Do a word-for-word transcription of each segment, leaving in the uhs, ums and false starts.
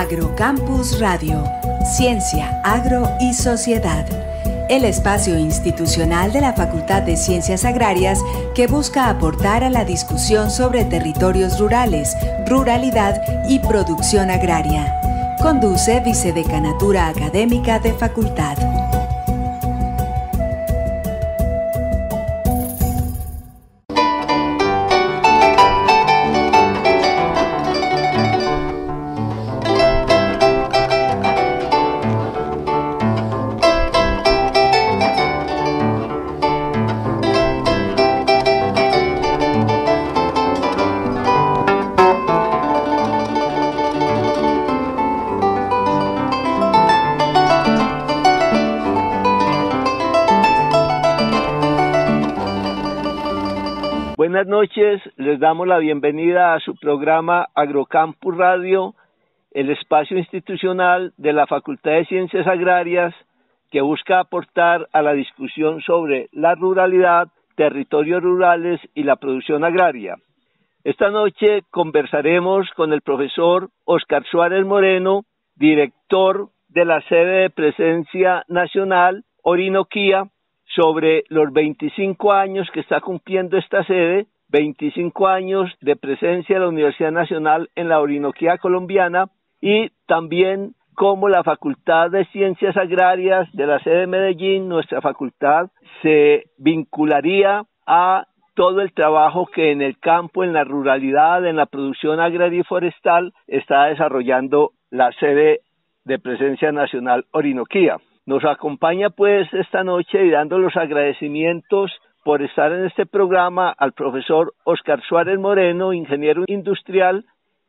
Agrocampus Radio, Ciencia, Agro y Sociedad. El espacio institucional de la Facultad de Ciencias Agrarias que busca aportar a la discusión sobre territorios rurales, ruralidad y producción agraria. Conduce Vicedecanatura Académica de Facultad. Buenas noches, les damos la bienvenida a su programa Agrocampus Radio, el espacio institucional de la Facultad de Ciencias Agrarias que busca aportar a la discusión sobre la ruralidad, territorios rurales y la producción agraria. Esta noche conversaremos con el profesor Óscar Suárez Moreno, director de la sede de presencia nacional Orinoquía, sobre los veinticinco años que está cumpliendo esta sede, veinticinco años de presencia de la Universidad Nacional en la Orinoquía colombiana, y también cómo la Facultad de Ciencias Agrarias de la sede de Medellín, nuestra facultad, se vincularía a todo el trabajo que en el campo, en la ruralidad, en la producción agraria y forestal está desarrollando la sede de presencia nacional Orinoquía. Nos acompaña pues esta noche y dando los agradecimientos por estar en este programa al profesor Óscar Suárez Moreno, ingeniero industrial,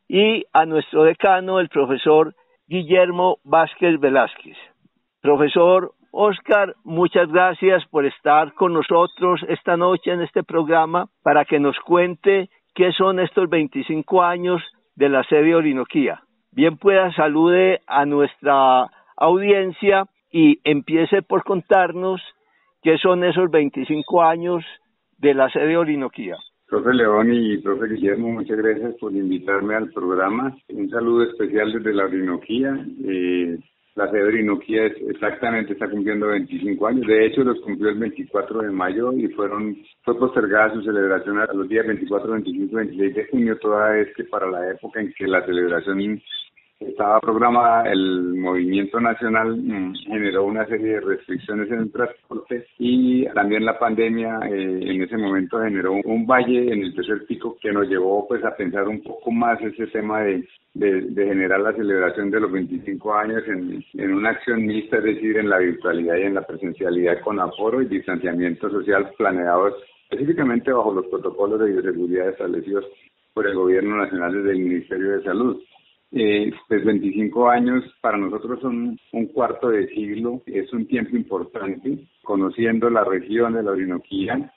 y a nuestro decano, el profesor Guillermo Vázquez Velázquez. Profesor Óscar, muchas gracias por estar con nosotros esta noche en este programa para que nos cuente qué son estos veinticinco años de la sede Orinoquía. Bien pueda, salude a nuestra audiencia y empiece por contarnos qué son esos veinticinco años de la sede Orinoquía. Profe León y profe Guillermo, muchas gracias por invitarme al programa. Un saludo especial desde la Orinoquía. Eh, la sede Orinoquía es, exactamente está cumpliendo veinticinco años. De hecho, los cumplió el veinticuatro de mayo y fueron fue postergada su celebración a los días veinticuatro, veinticinco y veintiséis de junio, toda vez que para la época en que la celebración estaba programada, el movimiento nacional mmm, generó una serie de restricciones en el transporte y también la pandemia eh, en ese momento generó un, un valle en el tercer pico que nos llevó pues a pensar un poco más ese tema de, de, de generar la celebración de los veinticinco años en, en una acción mixta, es decir, en la virtualidad y en la presencialidad con aforo y distanciamiento social planeados específicamente bajo los protocolos de bioseguridad establecidos por el Gobierno Nacional desde el Ministerio de Salud. Eh, pues veinticinco años para nosotros son un cuarto de siglo, es un tiempo importante, conociendo la región de la Orinoquía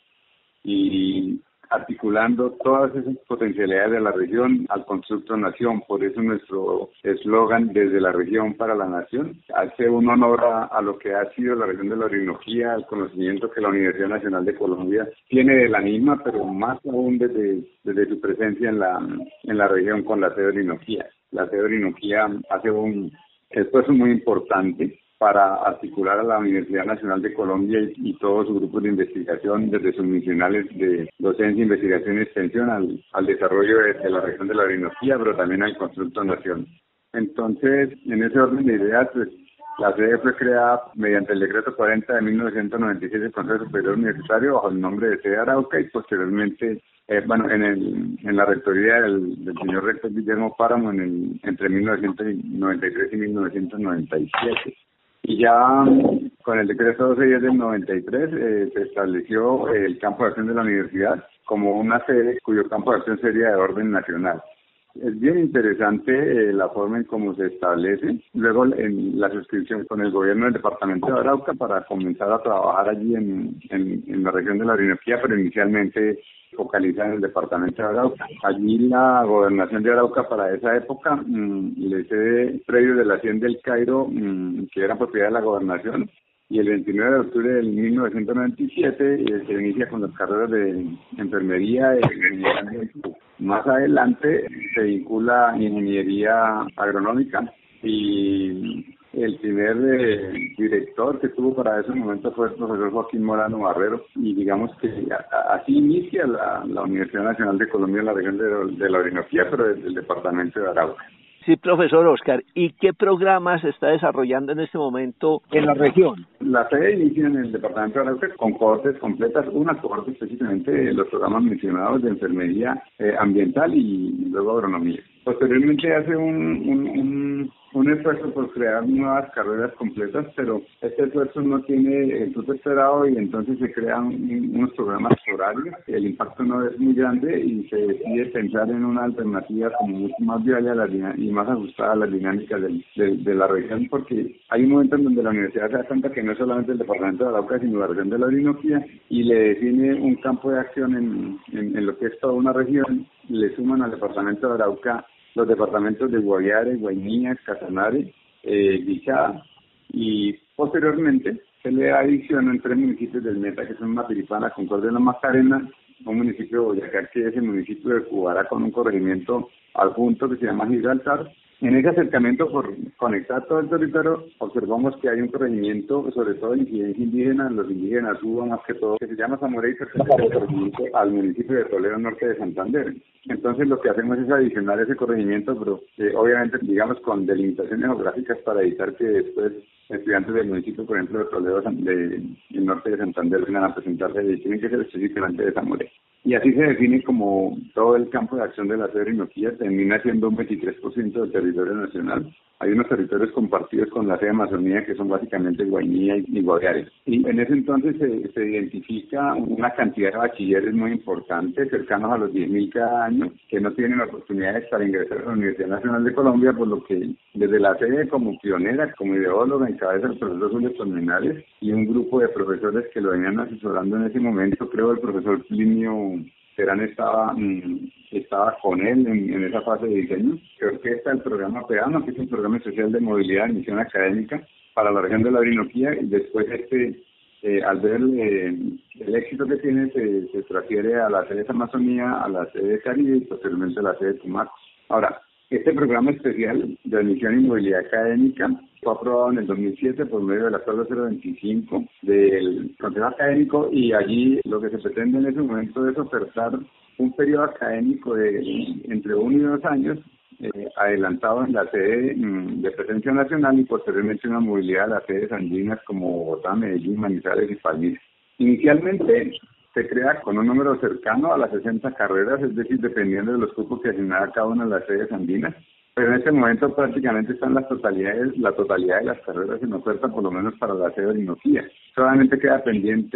y articulando todas esas potencialidades de la región al constructo nación. Por eso nuestro eslogan, desde la región para la nación, hace un honor a, a lo que ha sido la región de la Orinoquía, al conocimiento que la Universidad Nacional de Colombia tiene de la misma, pero más aún desde, desde su presencia en la, en la región con la sede Orinoquía. La sede Orinoquía hace un esfuerzo muy importante para articular a la Universidad Nacional de Colombia y, y todos sus grupos de investigación, desde sus misionales de docencia, investigación y extensión, al, al desarrollo de, de la región de la Orinoquía, pero también al constructo nación. Entonces, en ese orden de ideas, pues, la sede fue creada mediante el decreto cuarenta de mil novecientos noventa y seis del Consejo Superior Universitario bajo el nombre de sede Arauca y posteriormente, eh, bueno, en el en la rectoría del, del señor rector Guillermo Páramo en el, entre mil novecientos noventa y tres y mil novecientos noventa y siete. Y ya con el decreto doce diez del noventa y tres eh, se estableció el campo de acción de la universidad como una sede cuyo campo de acción sería de orden nacional. Es bien interesante eh, la forma en cómo se establece. Luego en la suscripción con el gobierno del departamento de Arauca para comenzar a trabajar allí en, en, en la región de la Orinoquía, pero inicialmente focalizada en el departamento de Arauca. Allí la gobernación de Arauca para esa época mmm, le cede predios de la Hacienda del Cairo mmm, que eran propiedad de la gobernación. Y el veintinueve de octubre de mil novecientos noventa y siete eh, se inicia con las carreras de enfermería y ingeniería. Más adelante se vincula ingeniería agronómica y el primer eh, director que tuvo para ese momento fue el profesor Joaquín Morano Barrero, y digamos que a, así inicia la, la Universidad Nacional de Colombia en la región de, de la Orinoquía, pero del, del departamento de Arauca. Sí, profesor Oscar, ¿y qué programas se está desarrollando en este momento en la región? La sede inicia en el departamento de Arauca con cohortes completas, una cohorte específicamente de los programas mencionados de enfermería eh, ambiental y luego agronomía. Posteriormente hace un, un, un, un esfuerzo por crear nuevas carreras completas, pero este esfuerzo no tiene el fruto esperado y entonces se crean unos programas horarios. El impacto no es muy grande y se decide pensar en una alternativa como mucho más viable a la, y más ajustada a las dinámicas del, de, de la región, porque hay un momento en donde la universidad se da cuenta que no es solamente el departamento de Arauca, sino la región de la Orinoquía, y le define un campo de acción en, en, en lo que es toda una región. Le suman al departamento de Arauca los departamentos de Guaviare, Guainía, Casanare, eh, Bichada, y posteriormente se le adicionan tres municipios del Meta, que son Mapiripana, Concordia y La Macarena, un municipio de Boyacá, que es el municipio de Cubará, con un corregimiento adjunto que se llama Gibraltar. En ese acercamiento por conectar todo el territorio, observamos que hay un corregimiento, sobre todo de incidencia indígena. Los indígenas hubo más que todo, que se llama Zamora y pertenece al municipio de Toledo, norte de Santander. Entonces lo que hacemos es adicionar ese corregimiento, pero eh, obviamente, digamos, con delimitaciones geográficas para evitar que después estudiantes del municipio, por ejemplo, de Toledo, de, del norte de Santander, vengan a presentarse y tienen que ser específicamente de Zamora. Y así se define como todo el campo de acción de la sede Orinoquía, termina siendo un veintitrés por ciento del territorio nacional. Hay unos territorios compartidos con la sede Amazonía, que son básicamente Guainía y, y Guaviare. Y en ese entonces se, se identifica una cantidad de bachilleres muy importante, cercanos a los diez mil cada año, que no tienen oportunidades para ingresar a la Universidad Nacional de Colombia, por lo que desde la sede, como pionera, como ideóloga, encabeza el profesor Julio Colmenares y un grupo de profesores que lo venían asesorando en ese momento. Creo el profesor Plinio Terán estaba, mmm, estaba con él en, en esa fase de diseño. Creo que está el programa PEANO, que es un programa especial de movilidad y misión académica para la región de la Orinoquía, y después este, eh, al ver eh, el éxito que tiene, se, se transfiere a la sede de Amazonía, a la sede de Caribe y posteriormente a la sede de Tumaco. Ahora, este programa especial de admisión y movilidad académica fue aprobado en el dos mil siete por medio del acuerdo cero veinticinco del Consejo Académico, y allí lo que se pretende en ese momento es ofertar un periodo académico de entre uno y dos años eh, adelantado en la sede mm, de presencia nacional y posteriormente una movilidad a las sedes andinas como Bogotá, Medellín, Manizales y Palmira. Inicialmente se crea con un número cercano a las sesenta carreras, es decir, dependiendo de los cupos que asignara cada una de las sedes andinas, pero en este momento prácticamente están las totalidades, la totalidad de las carreras en oferta, por lo menos para la sede de Orinoquía. Solamente queda pendiente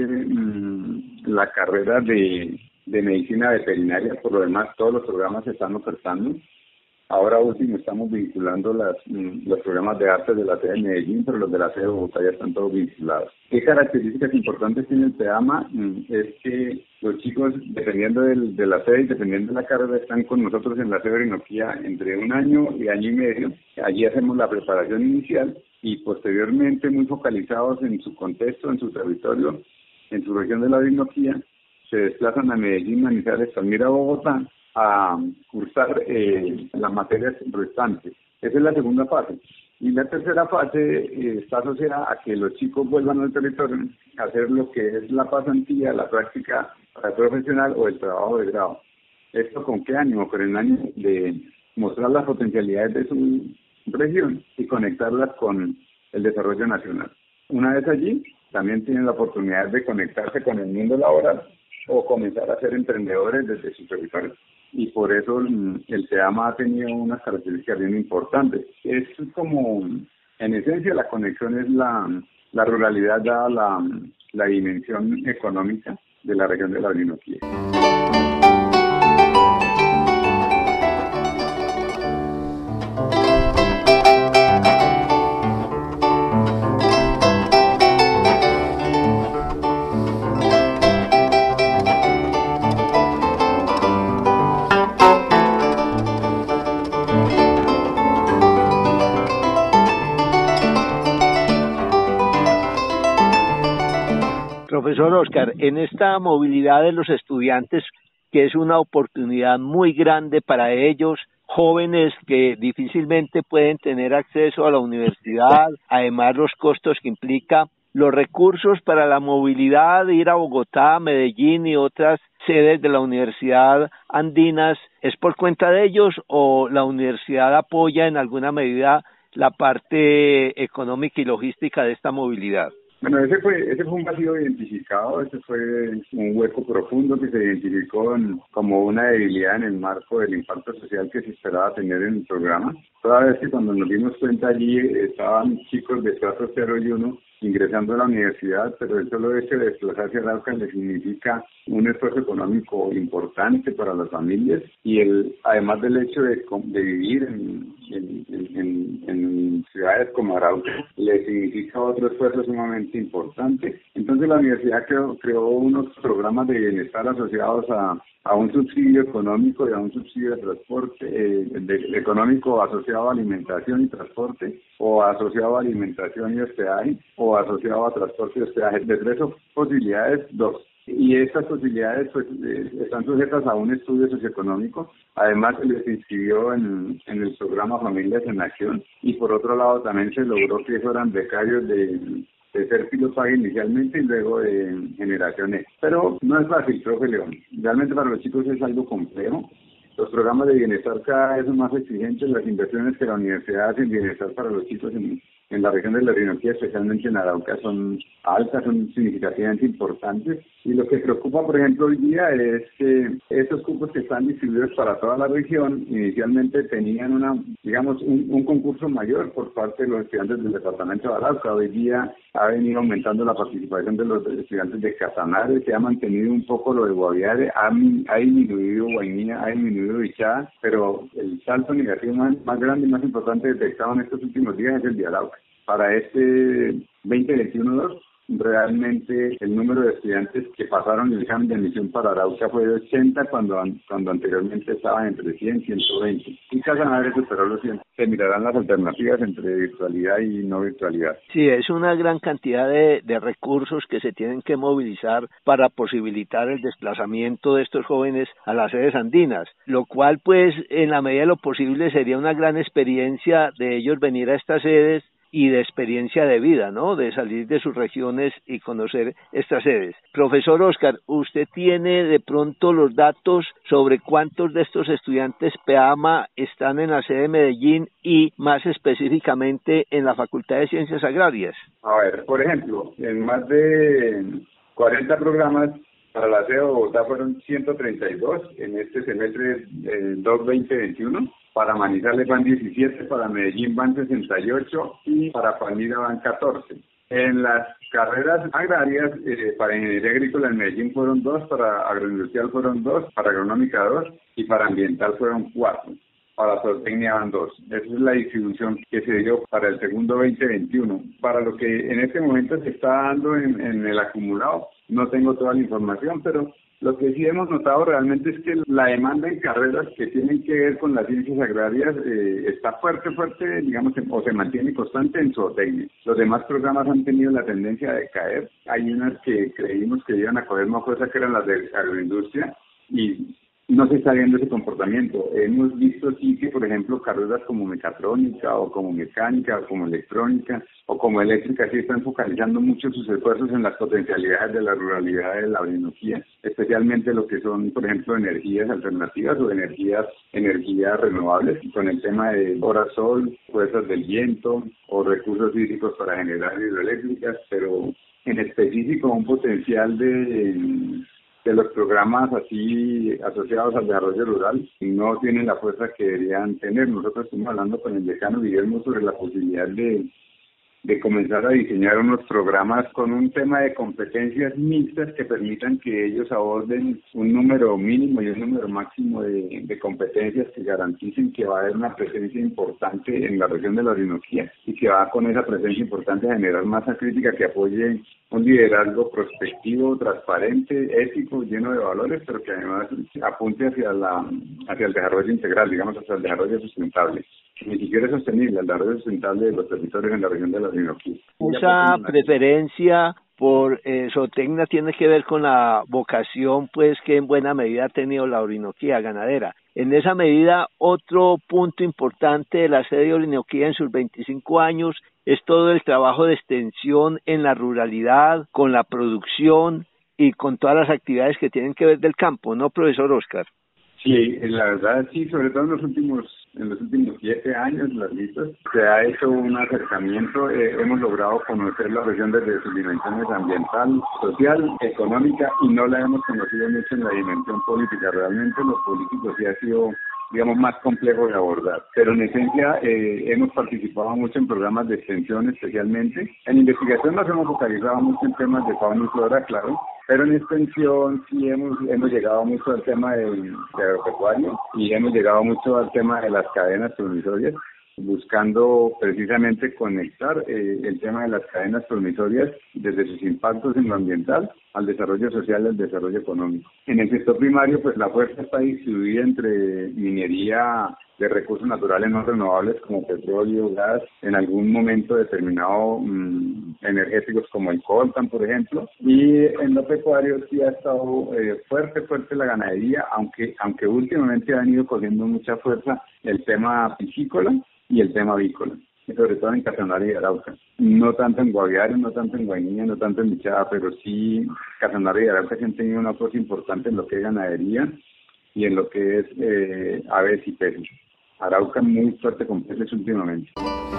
mmm, la carrera de, de medicina veterinaria. Por lo demás, todos los programas se están ofertando. Ahora último estamos vinculando las, los programas de arte de la sede de Medellín, pero los de la sede de Bogotá ya están todos vinculados. ¿Qué características importantes tiene el PEAMA? Es que los chicos, dependiendo del, de la sede y dependiendo de la carrera, están con nosotros en la sede de Orinoquía entre un año y año y medio. Allí hacemos la preparación inicial y posteriormente, muy focalizados en su contexto, en su territorio, en su región de la Orinoquía, se desplazan a Medellín, Manizales, Palmira, Bogotá, a cursar eh, las materias restantes. Esa es la segunda fase. Y la tercera fase eh, está asociada a que los chicos vuelvan al territorio a hacer lo que es la pasantía, la práctica profesional o el trabajo de grado. ¿Esto con qué ánimo? Con el ánimo de mostrar las potencialidades de su región y conectarlas con el desarrollo nacional. Una vez allí, también tienen la oportunidad de conectarse con el mundo laboral o comenzar a ser emprendedores desde su territorio. Y por eso el PEAMA ha tenido unas características bien importantes. Es como, en esencia, la conexión es la, la ruralidad dada la, la dimensión económica de la región de la Orinoquía. Profesor Oscar, en esta movilidad de los estudiantes, que es una oportunidad muy grande para ellos, jóvenes que difícilmente pueden tener acceso a la universidad, además los costos que implica, los recursos para la movilidad de ir a Bogotá, Medellín y otras sedes de la Universidad Andinas, ¿es por cuenta de ellos o la universidad apoya en alguna medida la parte económica y logística de esta movilidad? Bueno, ese fue ese fue un vacío identificado, ese fue un hueco profundo que se identificó en, como una debilidad en el marco del impacto social que se esperaba tener en el programa. Toda vez que cuando nos dimos cuenta allí estaban chicos de estrato cero y uno ingresando a la universidad, pero el solo hecho de desplazarse a Arauca le significa un esfuerzo económico importante para las familias y el además del hecho de, de vivir en, en, en, en ciudades como Arauca le significa otro esfuerzo sumamente importante. Entonces la universidad creó, creó unos programas de bienestar asociados a a un subsidio económico y a un subsidio de transporte, eh, de, de económico asociado a alimentación y transporte, o asociado a alimentación y hospedaje, o asociado a transporte y hospedaje. De tres posibilidades, dos. Y estas posibilidades pues eh, están sujetas a un estudio socioeconómico. Además se les inscribió en, en el programa Familias en Acción y por otro lado también se logró que fueran becarios de de ser pilotaje inicialmente y luego de generaciones. Pero no es fácil, profe León. Realmente para los chicos es algo complejo. Los programas de bienestar cada vez son más exigentes. Las inversiones que la universidad hace en bienestar para los chicos en, en la región de la Orinoquía, especialmente en Arauca, son altas, son significativamente importantes. Y lo que preocupa, por ejemplo, hoy día es que estos cupos que están distribuidos para toda la región, inicialmente tenían una, digamos, un, un concurso mayor por parte de los estudiantes del departamento de Arauca. Hoy día ha venido aumentando la participación de los estudiantes de Casanare, se ha mantenido un poco lo de Guaviare, ha, ha disminuido Guainía, ha disminuido Bichada, pero el salto negativo más, más grande y más importante detectado en estos últimos días es el de Arauca. Para este veinte veintiuno dos, realmente el número de estudiantes que pasaron el examen de admisión para Arauca fue de ochenta cuando cuando anteriormente estaban entre cien y ciento veinte. Y Casanare superó los cien. Se mirarán las alternativas entre virtualidad y no virtualidad. Sí, es una gran cantidad de, de recursos que se tienen que movilizar para posibilitar el desplazamiento de estos jóvenes a las sedes andinas, lo cual pues en la medida de lo posible sería una gran experiencia de ellos venir a estas sedes y de experiencia de vida, ¿no? De salir de sus regiones y conocer estas sedes. Profesor Oscar, ¿usted tiene de pronto los datos sobre cuántos de estos estudiantes PEAMA están en la sede de Medellín y más específicamente en la Facultad de Ciencias Agrarias? A ver, por ejemplo, en más de cuarenta programas para la sede de Bogotá fueron ciento treinta y dos en este semestre eh, dos veinte veintiuno. Para Manizales van diecisiete, para Medellín van sesenta y ocho y para Palmira van catorce. En las carreras agrarias, eh, para Ingeniería Agrícola en Medellín fueron dos, para Agroindustrial fueron dos, para Agronómica dos y para Ambiental fueron cuatro. Para zootecnia van dos. Esa es la distribución que se dio para el segundo veinte veintiuno. Para lo que en este momento se está dando en, en el acumulado, no tengo toda la información, pero lo que sí hemos notado realmente es que la demanda en carreras que tienen que ver con las ciencias agrarias eh, está fuerte, fuerte, digamos, o se mantiene constante en zootecnia. Los demás programas han tenido la tendencia de caer. Hay unas que creímos que iban a coger más fuerza, que eran las de agroindustria, y no se está viendo ese comportamiento. Hemos visto sí que, por ejemplo, carreras como mecatrónica o como mecánica o como electrónica o como eléctrica sí están focalizando mucho sus esfuerzos en las potencialidades de la ruralidad de la Orinoquía, especialmente lo que son, por ejemplo, energías alternativas o energías energías renovables, con el tema de horas sol, fuerzas del viento o recursos hídricos para generar hidroeléctricas, pero en específico un potencial de de los programas así asociados al desarrollo rural no tienen la fuerza que deberían tener. Nosotros estamos hablando con el decano Guillermo sobre la posibilidad de, de comenzar a diseñar unos programas con un tema de competencias mixtas que permitan que ellos aborden un número mínimo y un número máximo de, de competencias que garanticen que va a haber una presencia importante en la región de la Orinoquía y que va con esa presencia importante a generar masa crítica que apoye un liderazgo prospectivo, transparente, ético, lleno de valores, pero que además apunte hacia la hacia el desarrollo integral, digamos, hacia el desarrollo sustentable. Ni siquiera es sostenible, el desarrollo sustentable de los territorios en la región de la Orinoquía. Esa preferencia por eh, zootecnia tiene que ver con la vocación, pues, que en buena medida ha tenido la Orinoquía ganadera. En esa medida, otro punto importante de la sede de Orinoquía en sus veinticinco años es todo el trabajo de extensión en la ruralidad, con la producción y con todas las actividades que tienen que ver del campo, ¿no, profesor Oscar? Sí, la verdad sí, sobre todo en los últimos en los últimos siete años, larguitos, se ha hecho un acercamiento, eh, hemos logrado conocer la región desde sus dimensiones ambiental, social, económica, y no la hemos conocido mucho en la dimensión política. Realmente lo político sí ha sido, digamos, más complejo de abordar. Pero en esencia eh, hemos participado mucho en programas de extensión, especialmente. En investigación nos hemos focalizado mucho en temas de fauna y flora, claro, pero en extensión sí hemos hemos llegado mucho al tema del de agropecuario y hemos llegado mucho al tema de las cadenas promisorias, buscando precisamente conectar eh, el tema de las cadenas promisorias desde sus impactos en lo ambiental al desarrollo social y al desarrollo económico. En el sector primario, pues la fuerza está distribuida entre minería de recursos naturales no renovables como petróleo, gas, en algún momento determinado mmm, energéticos como el coltan, por ejemplo, y en lo pecuario sí ha estado eh, fuerte, fuerte la ganadería, aunque aunque últimamente han ido cogiendo mucha fuerza el tema piscícola y el tema avícola, sobre todo en Casanare y Arauca. No tanto en Guaviare, no tanto en Guainía, no tanto en Bichada, pero sí Casanare y Arauca que han tenido una fuerza importante en lo que es ganadería y en lo que es eh, aves y peces. Arauca muy fuerte con peces últimamente.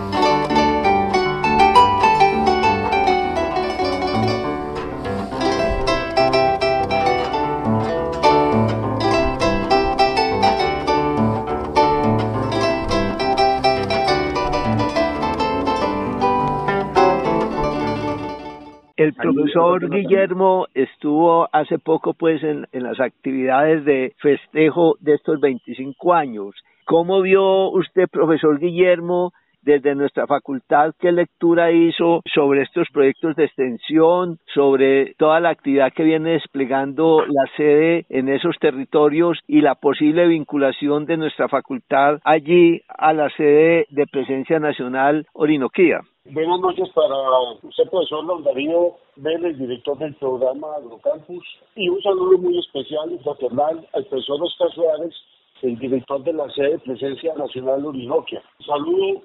El profesor Guillermo estuvo hace poco pues en, en las actividades de festejo de estos veinticinco años. ¿Cómo vio usted, profesor Guillermo, desde nuestra facultad, qué lectura hizo sobre estos proyectos de extensión, sobre toda la actividad que viene desplegando la sede en esos territorios y la posible vinculación de nuestra facultad allí a la sede de Presencia Nacional Orinoquía? Buenas noches para usted, profesor Darío Vélez, director del programa Agrocampus, y un saludo muy especial y fraternal al profesor Oscar Suárez, el director de la sede de Presencia Nacional Orinoquia. Saludo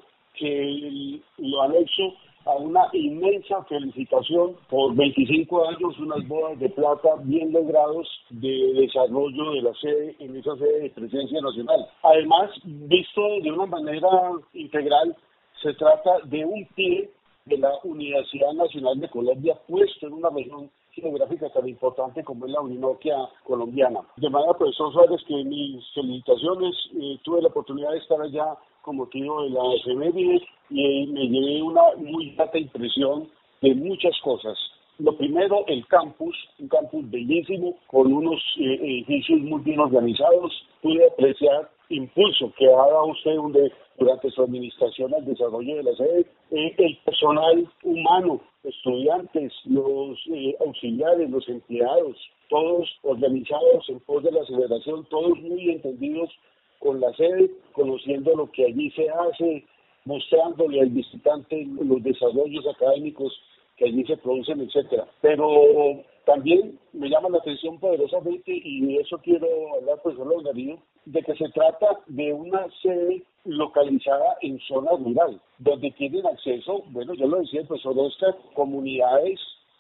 que lo anexo a una inmensa felicitación por veinticinco años, unas bodas de plata bien logrados de desarrollo de la sede, en esa sede de Presencia Nacional. Además, visto de una manera integral, se trata de un pie de la Universidad Nacional de Colombia puesto en una región geográfica tan importante como es la Orinoquia colombiana. De manera, profesor Suárez, que mis felicitaciones, eh, tuve la oportunidad de estar allá con motivo de la efeméride y me llevé una muy grata impresión de muchas cosas. Lo primero, el campus, un campus bellísimo, con unos eh, edificios muy bien organizados. Pude apreciar impulso que ha dado usted de, durante su administración al desarrollo de la sede, eh, el personal humano, estudiantes, los eh, auxiliares, los empleados, todos organizados en pos de la celebración, todos muy entendidos con la sede, conociendo lo que allí se hace, mostrándole al visitante los desarrollos académicos que allí se producen, etcétera. Pero también me llama la atención poderosamente, y de eso quiero hablar, profesor Darío, de que se trata de una sede localizada en zona rural, donde tienen acceso, bueno, yo lo decía el profesor Oscar, comunidades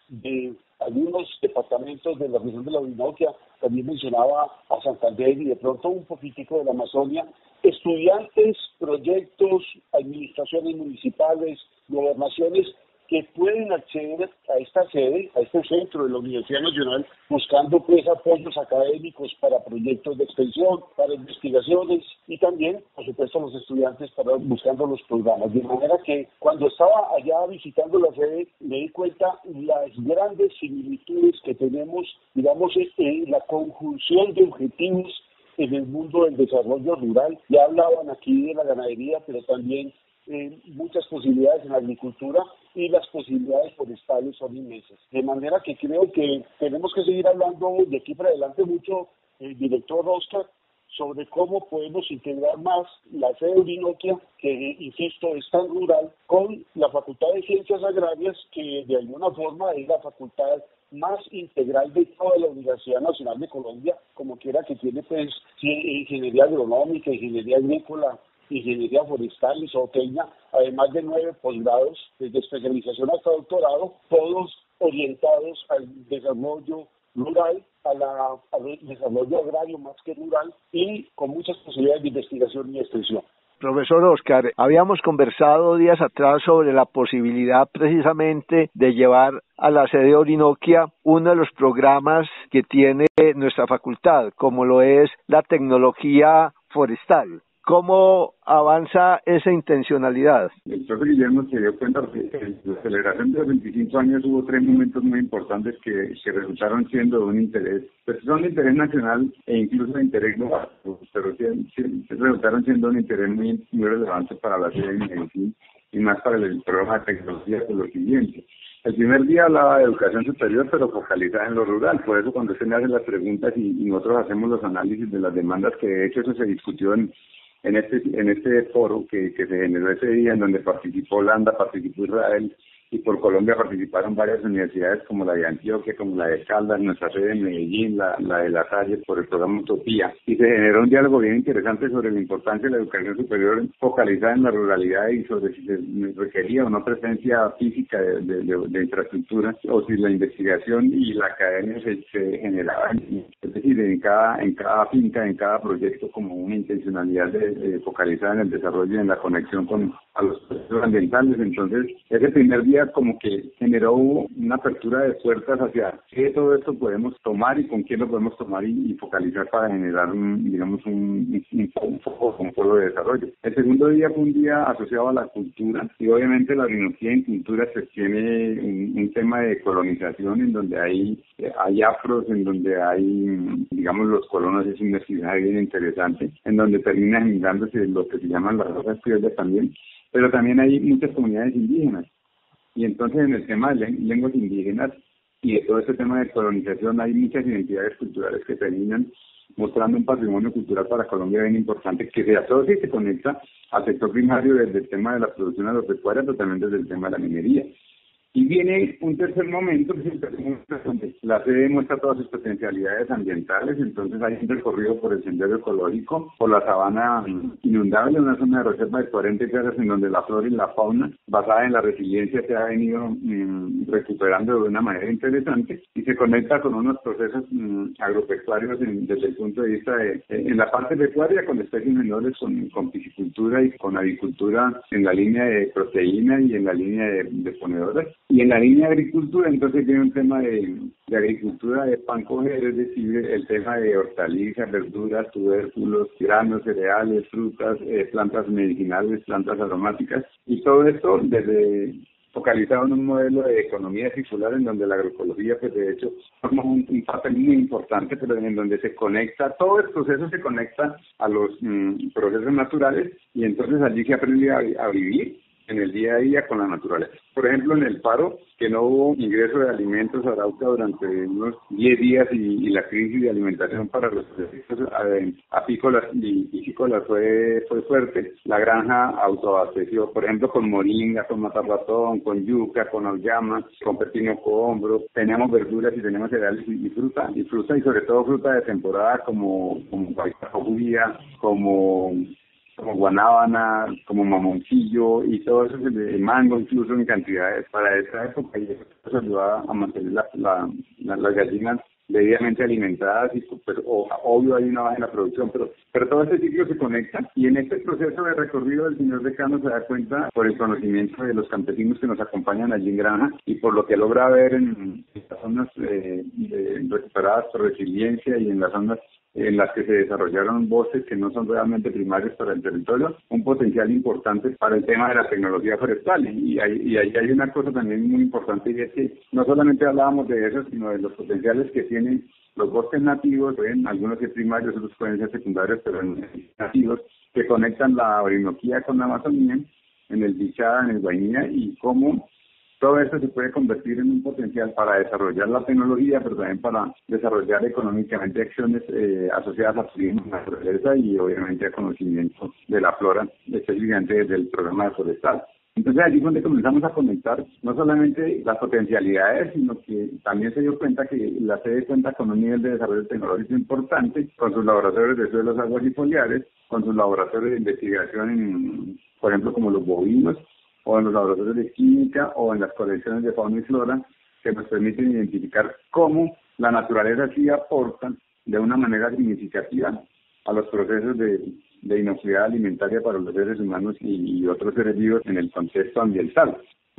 de algunos departamentos de la región de la Orinoquia, también mencionaba a Santander y de pronto un poquitico de la Amazonia, estudiantes, proyectos, administraciones municipales, gobernaciones, que pueden acceder a esta sede, a este centro de la Universidad Nacional, buscando pues apoyos académicos para proyectos de extensión, para investigaciones y también, por supuesto, los estudiantes para buscando los programas. De manera que cuando estaba allá visitando la sede, me di cuenta las grandes similitudes que tenemos, digamos, en la conjunción de objetivos en el mundo del desarrollo rural. Ya hablaban aquí de la ganadería, pero también Eh, muchas posibilidades en la agricultura y las posibilidades forestales son inmensas. De manera que creo que tenemos que seguir hablando de aquí para adelante mucho, el director Oscar, sobre cómo podemos integrar más la sede de Orinoquia, que, insisto, es tan rural, con la Facultad de Ciencias Agrarias, que de alguna forma es la facultad más integral de toda la Universidad Nacional de Colombia, como quiera, que tiene pues ingeniería agronómica, ingeniería agrícola, ingeniería forestal y zootecnia, además de nueve posgrados, desde especialización hasta doctorado, todos orientados al desarrollo rural, a la, al desarrollo agrario más que rural, y con muchas posibilidades de investigación y extensión. Profesor Oscar, habíamos conversado días atrás sobre la posibilidad precisamente de llevar a la sede Orinoquia uno de los programas que tiene nuestra facultad, como lo es la tecnología forestal. ¿Cómo avanza esa intencionalidad? El profesor Guillermo se dio cuenta que en la celebración de los veinticinco años hubo tres momentos muy importantes que, que resultaron siendo de un interés, pues son de interés nacional e incluso de interés global, pero sí, sí, resultaron siendo un interés muy, muy relevante para la sede de Medellín y más para el programa de tecnología por lo siguiente. El primer día hablaba de educación superior, pero focalizada en lo rural. Por eso cuando usted me hace las preguntas y, y nosotros hacemos los análisis de las demandas, que de hecho eso se discutió en en este en este foro que, que se generó ese día, en donde participó Holanda, participó Israel, y por Colombia participaron varias universidades como la de Antioquia, como la de Caldas, nuestra sede en Medellín, la, la de La Salle, por el programa Utopía, y se generó un diálogo bien interesante sobre la importancia de la educación superior focalizada en la ruralidad y sobre si se requería o no presencia física de, de, de, de infraestructura, o si la investigación y la academia se, se generaban, es decir, en cada, en cada finca, en cada proyecto, como una intencionalidad de, de focalizada en el desarrollo y en la conexión con a los procesos ambientales. Entonces, ese primer día como que generó una apertura de puertas hacia qué todo esto podemos tomar y con quién lo podemos tomar y, y focalizar para generar, un, digamos, un, un, un foco, un polo de desarrollo. El segundo día fue un día asociado a la cultura, y obviamente la Orinoquia en cultura se tiene un, un tema de colonización en donde hay, hay afros, en donde hay, digamos, los colonos. Es una actividad bien interesante, en donde termina generándose lo que se llaman las razas criollas también, pero también hay muchas comunidades indígenas. Y entonces en el tema de lenguas indígenas y de todo este tema de colonización hay muchas identidades culturales que terminan mostrando un patrimonio cultural para Colombia bien importante, que se asocia y se conecta al sector primario desde el tema de la producción agropecuaria, pero también desde el tema de la minería. Y viene un tercer momento, que es el tercer momento donde la sede muestra todas sus potencialidades ambientales. Entonces hay un recorrido por el sendero ecológico, por la sabana inundable, una zona de reserva de cuarenta hectáreas en donde la flora y la fauna, basada en la resiliencia, se ha venido mmm, recuperando de una manera interesante, y se conecta con unos procesos mmm, agropecuarios en, desde el punto de vista de, en la parte pecuaria, con especies menores, con, con piscicultura y con avicultura en la línea de proteína y en la línea de, de ponedoras. Y en la línea de agricultura, entonces viene un tema de, de agricultura de pan coger, es decir, el tema de hortalizas, verduras, tubérculos, granos, cereales, frutas, eh, plantas medicinales, plantas aromáticas, y todo esto desde focalizado en un modelo de economía circular en donde la agroecología, pues de hecho, forma un, un papel muy importante, pero en donde se conecta, todo el proceso se conecta a los mm, procesos naturales, y entonces allí se aprende a, a vivir en el día a día con la naturaleza. Por ejemplo, en el paro, que no hubo ingreso de alimentos a Arauca durante unos diez días y, y la crisis de alimentación para los efectos apícolas y piscícolas fue, fue fuerte. La granja autoabasteció, por ejemplo, con moringa, con matarratón, con yuca, con auyama, con pepino cohombro. Tenemos verduras y tenemos cereales y, y fruta, y fruta y sobre todo fruta de temporada como, como guayabía, como como guanábana, como mamoncillo y todo eso, el mango incluso en cantidades para esa época, y eso ayuda a mantener la, la, la, las gallinas debidamente alimentadas, y pues, o, obvio hay una baja en la producción, pero pero todo este ciclo se conecta, y en este proceso de recorrido el señor decano se da cuenta por el conocimiento de los campesinos que nos acompañan allí en granja y por lo que logra ver en, en las zonas eh, de, recuperadas por resiliencia y en las zonas en las que se desarrollaron bosques que no son realmente primarios para el territorio, un potencial importante para el tema de la tecnología forestal. Y ahí, y ahí hay una cosa también muy importante, y es que no solamente hablábamos de eso, sino de los potenciales que tienen los bosques nativos, pueden, algunos ser primarios, otros pueden ser secundarios, pero nativos, que conectan la Orinoquía con la Amazonía, en el Bichada, en el Guainía, y cómo todo esto se puede convertir en un potencial para desarrollar la tecnología, pero también para desarrollar económicamente acciones eh, asociadas a turismo, naturaleza y obviamente a conocimiento de la flora, específicamente desde el programa forestal. Entonces allí es donde comenzamos a conectar no solamente las potencialidades, sino que también se dio cuenta que la sede cuenta con un nivel de desarrollo tecnológico importante, con sus laboratorios de suelos, aguas y foliares, con sus laboratorios de investigación, en, por ejemplo, como los bovinos, o en los laboratorios de química, o en las colecciones de fauna y flora, que nos permiten identificar cómo la naturaleza sí aporta de una manera significativa a los procesos de, de inocuidad alimentaria para los seres humanos y, y otros seres vivos en el contexto ambiental.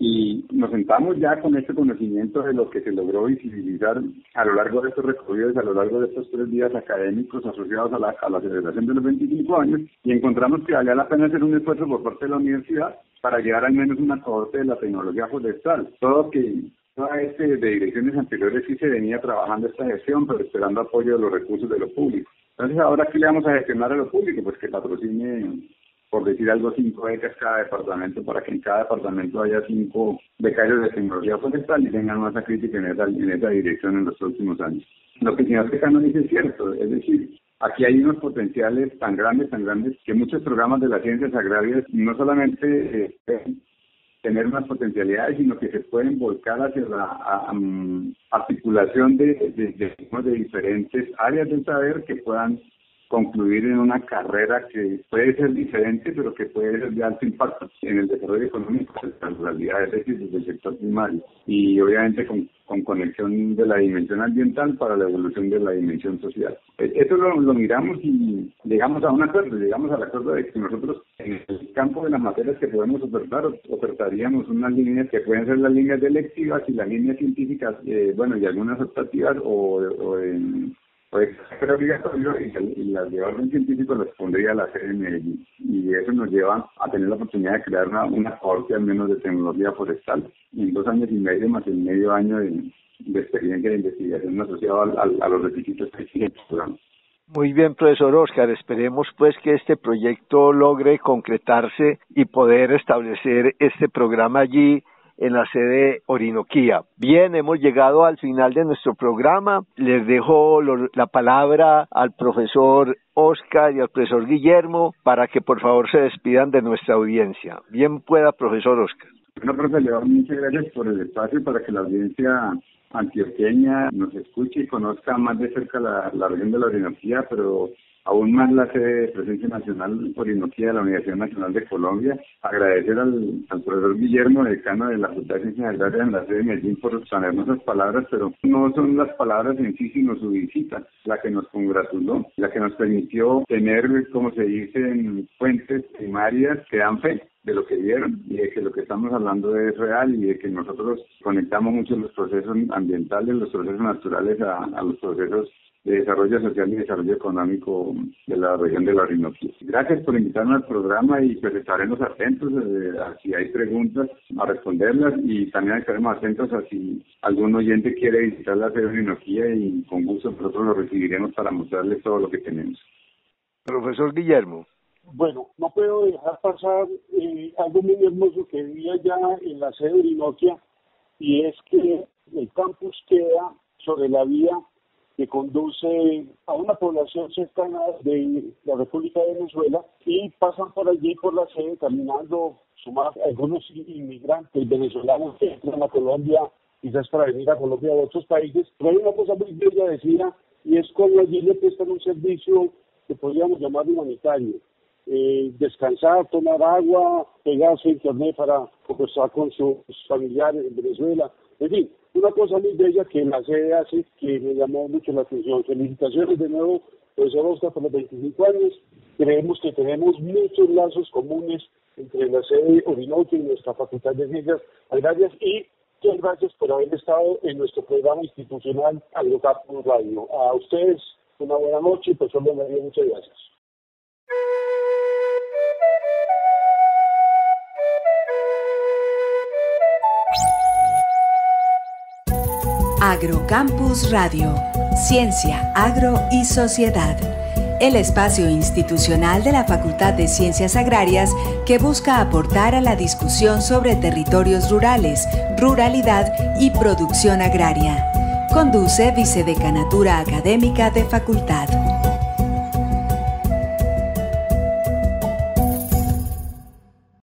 Y nos sentamos ya con este conocimiento de lo que se logró visibilizar a lo largo de estos recorridos, a lo largo de estos tres días académicos asociados a la, a la celebración de los veinticinco años, y encontramos que valía la pena hacer un esfuerzo por parte de la universidad para llevar al menos una cohorte de la tecnología forestal. Todo que toda este de direcciones anteriores sí se venía trabajando esta gestión, pero esperando apoyo de los recursos de lo público. Entonces, ¿ahora qué le vamos a gestionar a lo público? Pues que patrocine, por decir algo, cinco becas cada departamento, para que en cada departamento haya cinco becarios de tecnología forestal y tengan masa crítica en esa, en esa dirección en los próximos años. Lo que el señor Tejano dice es cierto, es decir, aquí hay unos potenciales tan grandes, tan grandes, que muchos programas de las ciencias agrarias no solamente eh, tener unas potencialidades, sino que se pueden volcar hacia la a, um, articulación de, de, de, de diferentes áreas del saber que puedan concluir en una carrera que puede ser diferente, pero que puede ser de alto impacto en el desarrollo económico de las realidades, es decir, desde el sector primario, y obviamente con, con conexión de la dimensión ambiental para la evolución de la dimensión social. Esto lo, lo miramos y llegamos a un acuerdo, llegamos al acuerdo de que nosotros en el campo de las materias que podemos ofertar, ofertaríamos unas líneas que pueden ser las líneas electivas y las líneas científicas, eh, bueno, y algunas optativas o, o en pues era obligatorio y, y las de orden científico las pondría la sede en Medellín. Y eso nos lleva a tener la oportunidad de crear una, una cohorte al menos de tecnología forestal en dos años y medio más el medio año de, de experiencia de investigación asociado al, al, a los requisitos que exigen el programa. Muy bien, profesor Oscar, esperemos pues que este proyecto logre concretarse y poder establecer este programa allí en la sede Orinoquía. Bien, hemos llegado al final de nuestro programa. Les dejo lo, la palabra al profesor Oscar y al profesor Guillermo para que por favor se despidan de nuestra audiencia. Bien pueda, profesor Oscar. Bueno, profesor León, muchas gracias por el espacio para que la audiencia antioqueña nos escuche y conozca más de cerca la, la región de la Orinoquía, pero aún más la sede de Presencia Nacional Orinoquía de la Universidad Nacional de Colombia. Agradecer al, al profesor Guillermo, decano de la Facultad de Ciencias Agrarias en la sede de Medellín, por tan hermosas palabras, pero no son las palabras en sí, sino su visita, la que nos congratuló, la que nos permitió tener, como se dice, en fuentes primarias que dan fe de lo que vieron y de que lo que estamos hablando es real y de que nosotros conectamos mucho los procesos ambientales, los procesos naturales a, a los procesos de desarrollo social y desarrollo económico de la región de la Orinoquía. Gracias por invitarme al programa y pues estaremos atentos eh, a si hay preguntas a responderlas y también estaremos atentos a si algún oyente quiere visitar la sede de Orinoquía y con gusto nosotros lo recibiremos para mostrarles todo lo que tenemos. Profesor Guillermo. Bueno, no puedo dejar pasar eh, algo muy hermoso que vi allá en la sede de Orinoquia, y es que el campus queda sobre la vía que conduce a una población cercana de la República de Venezuela, y pasan por allí por la sede caminando, sumados algunos inmigrantes venezolanos que entran a Colombia, quizás para venir a Colombia de otros países. Pero hay una cosa muy bella, decía, y es cuando allí le prestan un servicio que podríamos llamar humanitario. Eh, descansar, tomar agua, pegarse a internet para conversar con sus familiares en Venezuela, en fin, una cosa muy bella que la sede hace, que me llamó mucho la atención. Felicitaciones de nuevo, profesor Oscar, por los veinticinco años. Creemos que tenemos muchos lazos comunes entre la sede Orinoquia y nuestra Facultad de Ciencias Agrarias, y muchas gracias por haber estado en nuestro programa institucional Agrocampus Radio. A ustedes una buena noche y profesor León, muchas gracias. Agrocampus Radio, Ciencia, Agro y Sociedad. El espacio institucional de la Facultad de Ciencias Agrarias que busca aportar a la discusión sobre territorios rurales, ruralidad y producción agraria. Conduce Vicedecanatura Académica de Facultad.